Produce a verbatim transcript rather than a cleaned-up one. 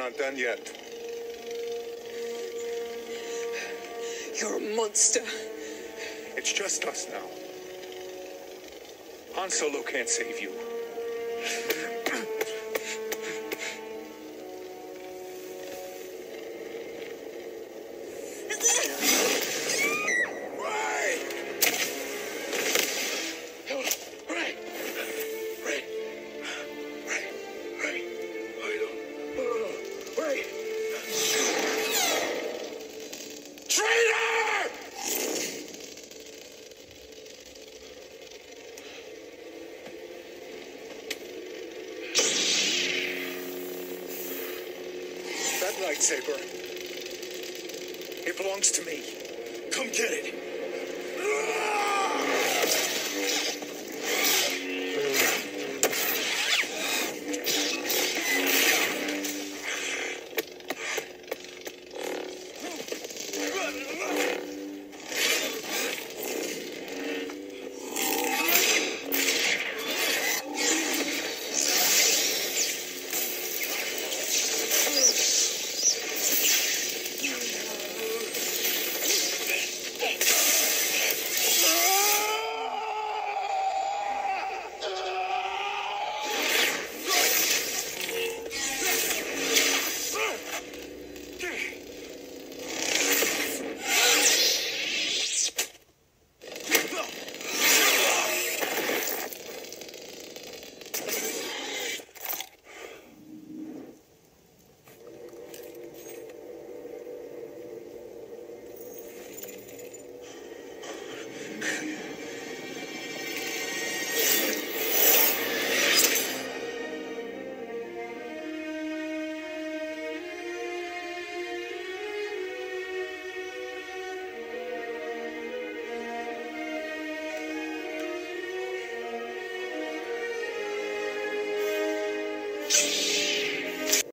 not done yet. You're a monster. It's just us now. Han Solo can't save you. That lightsaber, it belongs to me. Come get it. You